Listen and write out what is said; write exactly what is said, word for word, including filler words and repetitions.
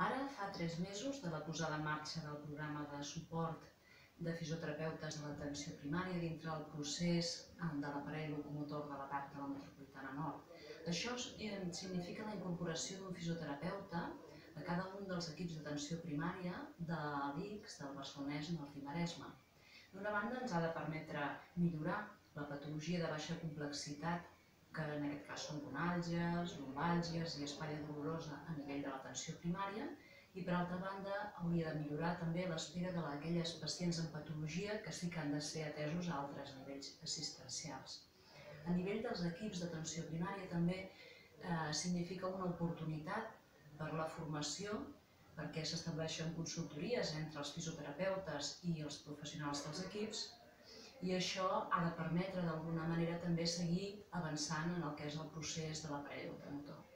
Ara fa tres mesos de la posada en marxa del programa de suport de fisioterapeutes de l'atenció primària dintre del procés de l'aparell locomotor de la P A C de la Metropolitana Nord. Això significa la incorporació d'un fisioterapeuta a cada un dels equips d'atenció primària de l'I C S, del Barcelonès i del Maresme. D'una banda, ens ha de permetre millorar la patologia de baixa complexitat, que en aquest cas són gonàlgies, lumbàlgies i espatlla dolorosa a nivell de l'atenció primària, i per altra banda hauria de millorar també l'espera d'aquelles pacients amb patologia que sí que han de ser atesos a altres nivells assistencials. A nivell dels equips d'atenció primària també significa una oportunitat per la formació, perquè s'estableixen consultories entre els fisioterapeutes i els professionals dels equips, i això ha de permetre d'alguna manera també seguir avançant en el que és el procés de l'aparell locomotor.